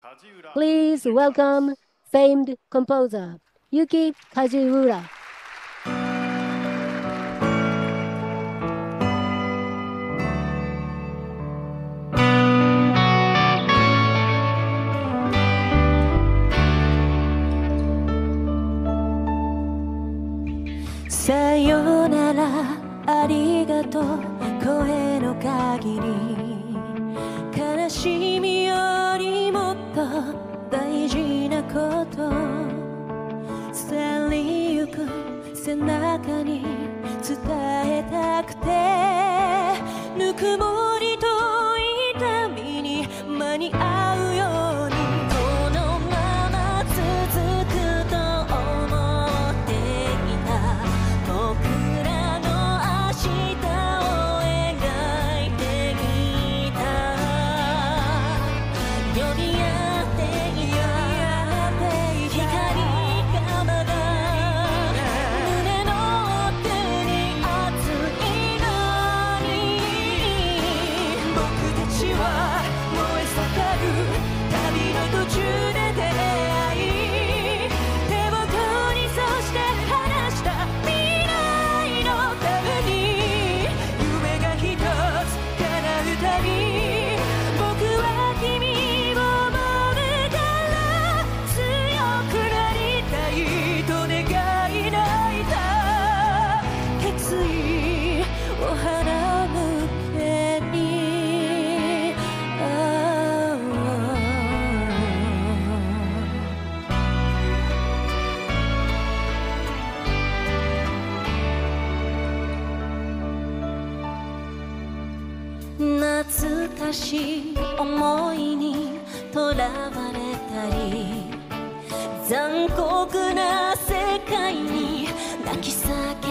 Please welcome famed composer Yuki Kajiura. さよならありがとう声の限り悲しみよりもっと大事なこと去りゆく背中に伝えたくてぬくもりと痛みに間に合うようにこのまま続くと思っていた僕らの明日を描いていた呼び合っていた光がまだ胸の奥に熱いのに僕たちは燃え盛る旅の途中で出会い手を取りそして話した未来のために夢が一つ叶うたび僕は君を思うから強くなりたいと願い泣いた決意を花向けに懐かしい思いにとらわれたり残酷な世界に泣き叫